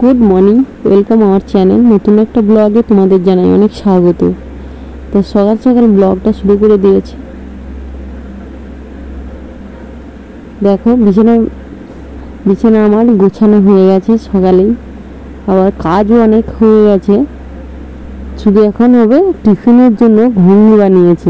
Good morning, welcome our channel. নতুন একটা ব্লগে তোমাদের জানাই অনেক স্বাগত। তো সকাল সকাল ব্লগটা শুরু করে দিয়েছি। দেখো বিছানা আমার গোছানো হয়ে গেছে সকালেই, আবার কাজও অনেক হয়ে গেছে। শুধু এখন হবে টিফিনের জন্য ঘুগনি বানিয়েছি,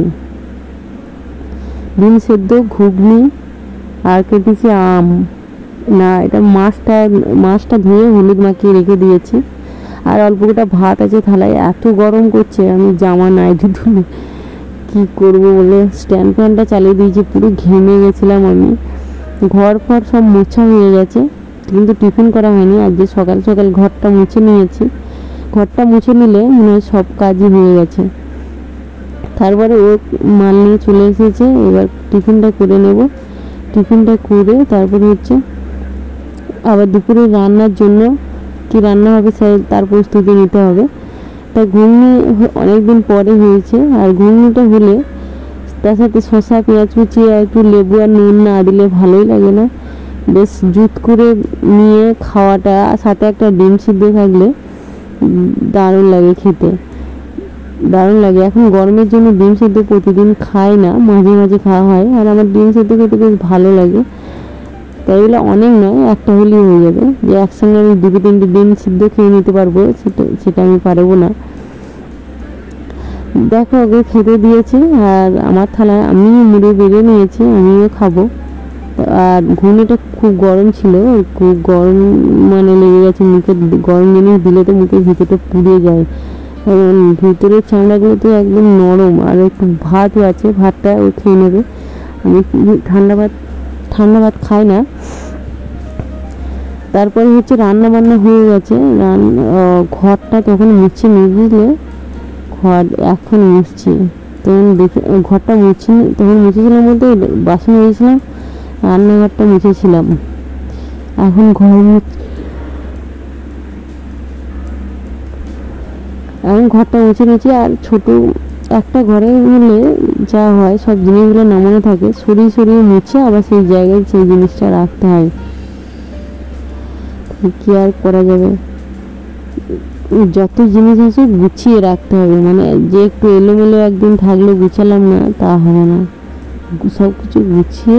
ডিম সেদ্ধ, ঘুগনি আর কেটেছি আম। না, এটা মাছটা ধুয়ে হলুদ মাখিয়ে রেখে দিয়েছি। আর অল্প কটা ভাত আছে থালায়। এত গরম করছে, আমি জামা নাইটি তুলে কী করবো বলে স্ট্যান্ড ফ্যানটা চালিয়ে দিয়েছি। পুরো ঘেমে গেছিলাম আমি। ঘর ফর সব মোছা হয়ে গেছে, কিন্তু টিফিন করা হয়নি। আজকে সকাল সকাল ঘরটা মুছে নিয়েছি। ঘরটা মুছে নিলে মনে হয় সব কাজই হয়ে গেছে। তারপরে ও মাল নিয়ে চলে এসেছে, এবার টিফিনটা করে নেব। টিফিনটা করে তারপরে আবার দুপুরে রান্নার জন্য কি রান্না হবে তার প্রস্তুতি নিতে হবে। তা ঘুগনি অনেকদিন পরে হয়েছে, আর ঘুগনিটা হলে তার সাথে শসা, পেঁয়াজ কুচি আর একটু লেবু আর নুন না দিলে ভালোই লাগে না। বেশ জুত করে নিয়ে খাওয়াটা, সাথে একটা ডিম সিদ্ধ থাকলে দারুণ লাগে খেতে, দারুণ লাগে। এখন গরমের জন্য ডিম সিদ্ধ প্রতিদিন খাই না, মাঝে মাঝে খাওয়া হয়। আর আমার ডিম সিদ্ধ খেতে বেশ ভালো লাগে। তাই বলে অনেক নয়, একটা হলেই হয়ে যাবে। যে একসঙ্গে আমি 2-3টে ডিম সিদ্ধ খেয়ে নিতে পারবো, সেটা আমি পারবো না। দেখো, ওকে খেতে দিয়েছি, আর আমার থালায় আমি মুড়ে বেড়ে নিয়েছি, আমিও খাবো। আর ঘুগনিটা খুব গরম ছিল, খুব গরম মানে লেগে গেছে মুখে। গরম জিনিস দিলে তো মুখের ভিতরটা পুড়ে যায়, কারণ ভিতরের চামড়াগুলো তো একদম নরম। আর একটু ভাতও আছে, ভাতটা ও খেয়ে নেবে। আমি ঠান্ডা ভাত খাই না। তারপরে রান্না বান্না হয়ে গেছে। ঘরটা তখন মুছে নিয়ে, বুঝলে, ঘর এখন মুছছি। তখন দেখে ঘরটা তখন মুছেছিলাম বলতে বাসন মেজেছিলাম, রান্নাঘরটা মুছেছিলাম। এখন ঘরটা মুছে নিয়েছি। আর ছোট একটা ঘরে হলে যা হয়, সব জিনিসগুলো নামানো থাকে, সরিয়ে সরিয়ে মুছে আবার সেই জায়গায় সেই জিনিসটা রাখতে হয়। কি আর করা যাবে, যত জিনিস আছে গুছিয়ে রাখতে হবে। মানে যে একটু এলোমেলো একদিন থাকলে গুছালাম না, তা হবে না। সব কিছু গুছিয়ে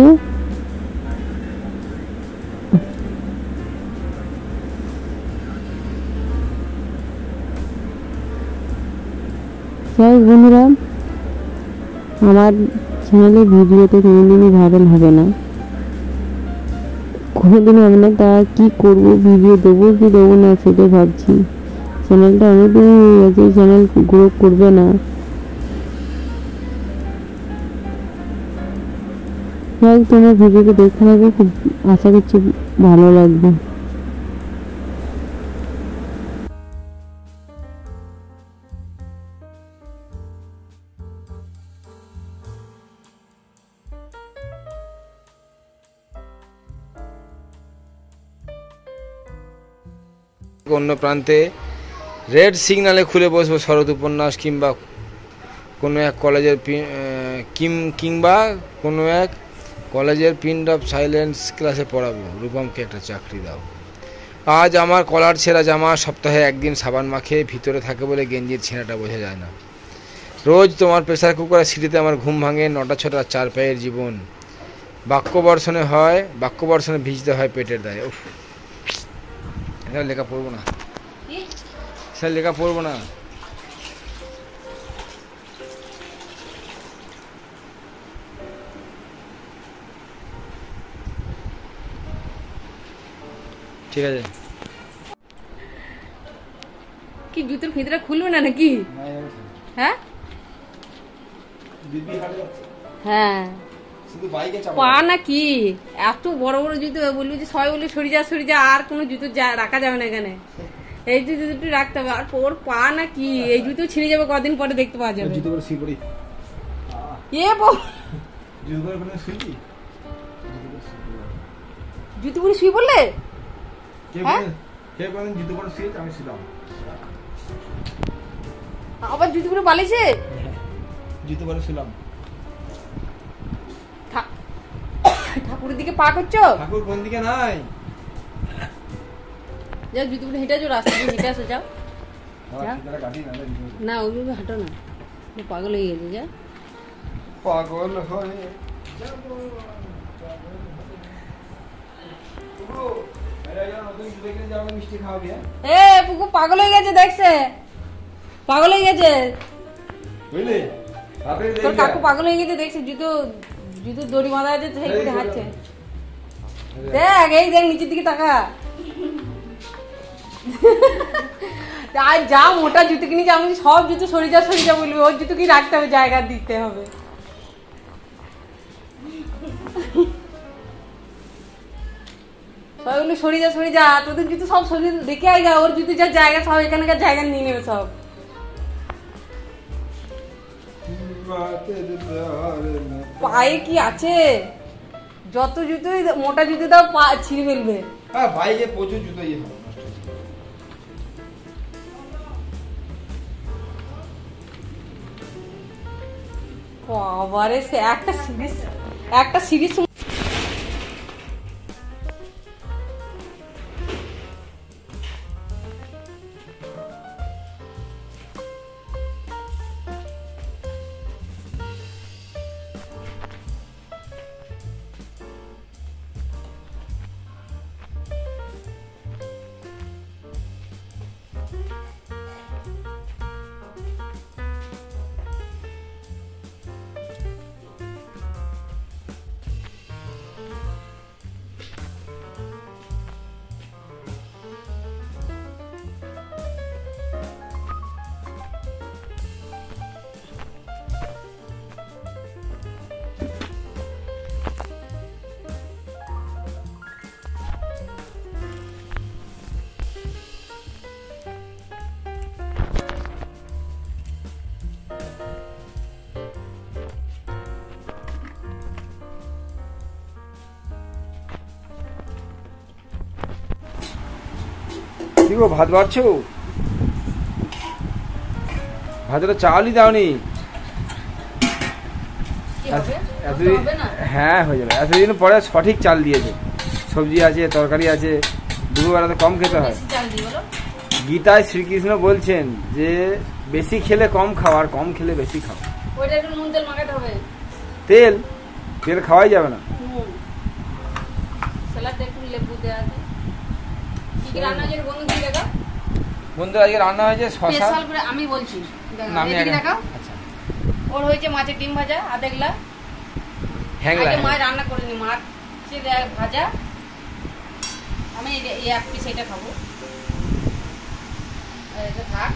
যাই। বন্ধুরা, আমার চ্যানেলে ভিডিওতে কোনোদিনই ভাইরাল হবে না, কোনোদিনই হবে না। তা কী করবো, ভিডিও দেবো কি দেবো না সেটাই ভাবছি। চ্যানেলটা অনেকদিন হয়ে গেছে, চ্যানেল গ্রো করবে না। যাই, তোমার ভিডিওটা দেখতে থাকবে, খুব আশা করছি ভালো লাগবে। অন্য প্রান্তে রেড সিগনালে খুলে বসবো শরৎ উপন্যাস, কিংবা কোনো এক কলেজের প্রিন্ট অফ সাইলেন্স ক্লাসে পড়াবো। রূপমকে একটা চাকরি দাও। আজ আমার কলার ছেঁড়া জামা, সপ্তাহে একদিন সাবান মাখে ভিতরে থাকে বলে গেঞ্জির ছেঁড়াটা বোঝা যায় না। রোজ তোমার প্রেসার কুকারের সিটিতে আমার ঘুম ভাঙে। 9টা-6টা 4 পায়ের জীবন। বাক্যবর্ষণে ভিজতে হয় পেটের দায়ে। উফ, লেখা পড়বো না স্যার, লেখা পড়বো না। ঠিক আছে। কি জুতোর ফিতরা খুলবে না নাকি? হ্যাঁ হ্যাঁ, পা নাকি এত বড় বড় জুতো? বলবি যে সবাই বলে সরি যা, আর কোনো জুতো রাখা যাবে না এখানে। এই জুতো রাখতে হবে। আর ওর পা নাকি, এই জুতো ছিঁড়ে যাবে কদিন পরে, দেখতে পাওয়া যাবে। জুতো পরে শুয়ে পড়লে আবার জুতো পরে পালিয়েছে। ঠাকুরের দিকে পা করছো? ঠাকুর কোন দিকে নাই, যাও জুতোগুলো হেঁটে যাও, রাস্তা দিয়ে হেঁটে আসো, যাও। না ওইভাবে হাঁটো না, পাগল হয়ে গেছে। যা পাগল হয়ে এ পুকু পাগল হয়ে গেছে, দেখছে পাগল হয়ে গেছে, বুঝলি? তোর কাকু পাগল হয়ে গেছে, দেখছে জুতো জুতো দড়ি বাঁধা আছে সেই করে হাঁটছে। দেখ এই দেখ নিচের দিকে টাকা। আর যা মোটা জুতো কিনেছি, আমি সব জুতো সরে যা বলবি, ওর জুতো কি রাখতে হবে, জায়গা দিতে হবে। সবাই বললো সরে যা, তোদের জুতো সব সরিয়ে রেখে আয়, ওর জুতো যা জায়গা সব এখানকার জায়গা নিয়ে নেবে সব। পায়ে কি আছে, যত জুতোই মোটা জুতো দাও পা ছিঁড়ে ফেলবে। হ্যাঁ বাইকে প্রচুর জুতো ইয়ে হয়। বাবারে সে একটা সিরিজ কি গো ভাত বাড়ছো? ভাতটা চালই দাওনি এতদিন? হ্যাঁ হয়ে যাবে, এতদিন পরে সঠিক চাল দিয়েছে, সবজি আছে, তরকারি আছে, দুপুরবেলা তো কম খেতে হয়। গীতায় শ্রীকৃষ্ণ বলছেন যে বেশি খেলে কম খাও, আর কম খেলে বেশি খাও। তেল তেল খাওয়াই যাবে না। বন্ধু আজকে রান্না হয়েছে শসা। আমি বলছি আচ্ছা ওর হয়েছে মাছের ডিম ভাজা আধা গ্লা, আগে মা রান্না করেনি, মাছের ভাজা, আমি এই এক পিস এটা খাবো, এটা থাক।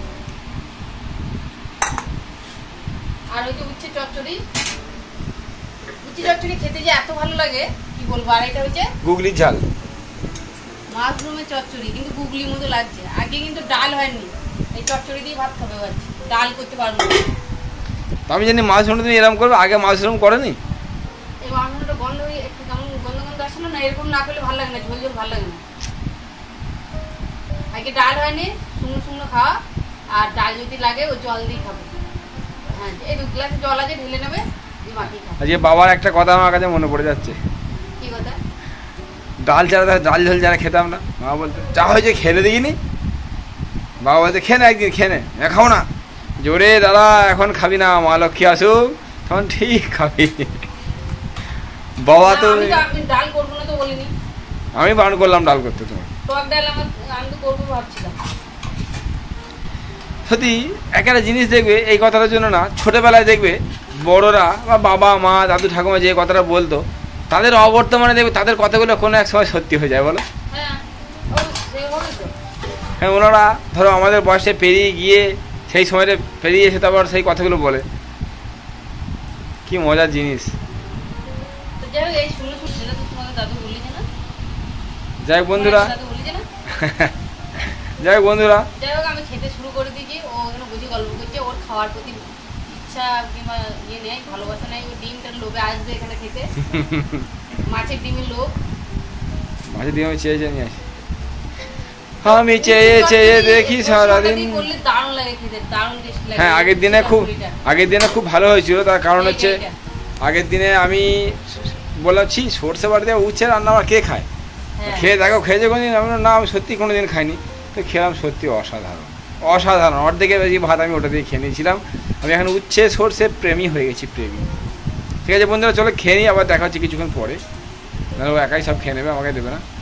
আর ওই যে উচ্ছে চচ্চড়ি খেতে যে এত ভালো লাগে কি বলবো। আর এটা হচ্ছে গুগলি ঝাল, মাশরুমের চচ্চড়ি, কিন্তু গুগলির মতো লাগছে। আগে কিন্তু ডাল হয়নি, এই চচ্চড়ি দিয়ে ভাত খাবে, ডাল করতে পারবো না। আমি জানি মাশরুম তুমি এরকম করবে, আগে মাশরুম করেনি। এই মাশরুমটা গন্ধ হয়ে একটু কেমন গন্ধ আসে না, এরকম না করলে ভালো লাগে না, ঝোল ঝোল ভালো লাগে না। আগে ডাল হয়নি, শুকনো খাওয়া, আর ডাল যদি লাগে ও জল দিয়ে খাবো। হ্যাঁ এই 2 গ্লাস জল আছে, ঢেলে নেবে, দিয়ে মাখিয়ে খাবো। আজকে বাবার একটা কথা আমার কাছে মনে পড়ে যাচ্ছে। কি কথা? ডাল ছাড়া ডাল ঝোল যারা খেতাম না, মা বলতো যা হয়েছে খেলে দেখিনি, বাবা বলতে খেয়ে একদিন খেয়ে খাও না, জোরে দাদা এখন খাবি না, মা লক্ষ্মী আসুক তখন ঠিক খাবি। বাবা তো ডাল করবো না তো বলিনি, আমি বারণ করলাম ডাল করতে, তোমার টক ডাল আমি তো করবো ভাবছিলাম। সত্যি একটা জিনিস দেখবে, এই কথাটার জন্য না, ছোটবেলায় দেখবে বড়রা বা বাবা মা দাদু ঠাকুমা যে কথাটা বলতো, তাদের অবর্তমানে দেখবে তাদের কথাগুলো কোনো এক সময় সত্যি হয়ে যায়, বলো? হ্যাঁ ওনারা ধরো আমাদের বয়সে পেরিয়ে গিয়ে সেই সময়টা পেরিয়ে এসে তারপর সেই কথাগুলো বলে, কি মজার জিনিস। যাই হোক বন্ধুরা, যাই হোক বন্ধুরা, যাই হোক আমি খেতে শুরু করে দিয়েছি, ও এখানে বুঝি গল্প করছে, ওর খাওয়ার প্রতি ইচ্ছা কিংবা ইয়ে নেই, ভালোবাসা নেই, ওই ডিমটার লোভে আসবে এখানে খেতে। মাছের ডিমের লোভ, মাছের ডিম আমি চেয়ে নিয়ে আসি, আমি চেয়ে চেয়ে দেখি সারাদিন। দারুণ লাগে খেতে, দারুণ টেস্টি লাগে। হ্যাঁ আগের দিনে খুব ভালো হয়েছিল, তার কারণ হচ্ছে আগের দিনে আমি বললাম ছি সর্ষে বাটা দিয়ে উচ্ছে রান্না আবার কে খায়, খেয়ে দেখো, খেয়েছে কোনোদিন? আমরা না, আমি সত্যি কোনোদিন খাইনি। তো খেলাম, সত্যি অসাধারণ অসাধারণ। অর্ধেকের বেশি ভাত আমি ওটা দিয়ে খেয়ে নিয়েছিলাম। আমি এখন উচ্ছে সর্ষের প্রেমী হয়ে গেছি, প্রেমী। ঠিক আছে বন্ধুরা, চলো খেয়ে নিই, আবার দেখা হচ্ছে কিছুক্ষণ পরে। নাহলে ও একাই সব খেয়ে নেবে, আমাকে দেবে না।